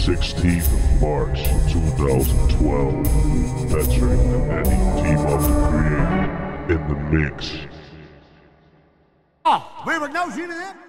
16th of March 2012. Veteran and Eddy team up to create in the mix. Oh, we were no shit of that.